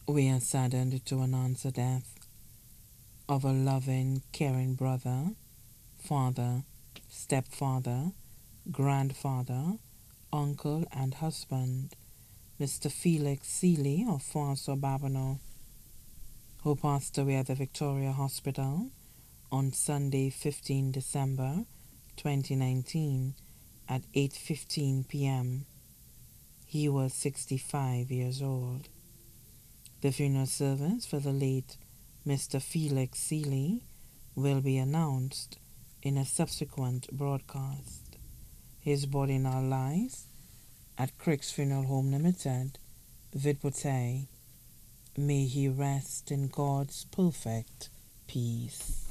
We are saddened to announce the death of a loving, caring brother, father, stepfather, grandfather, uncle, and husband, Mr. Felix Seeley of François Babonneau, who passed away at the Victoria Hospital on Sunday, 15 December 2019 at 8:15 p.m. He was 65 years old. The funeral service for the late Mr. Felix Seeley will be announced in a subsequent broadcast. His body now lies at Crick's Funeral Home Limited, Vidbouteille. May he rest in God's perfect peace.